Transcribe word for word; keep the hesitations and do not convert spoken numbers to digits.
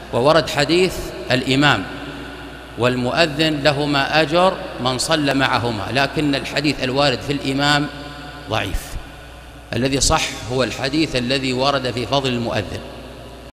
وورد حديث الإمام والمؤذن لهما أجر من صلى معهما، لكن الحديث الوارد في الإمام ضعيف. الذي صح هو الحديث الذي ورد في فضل المؤذن.